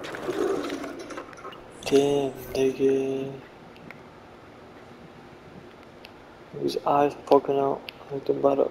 Damn, nigga. His eyes poking out like the butter.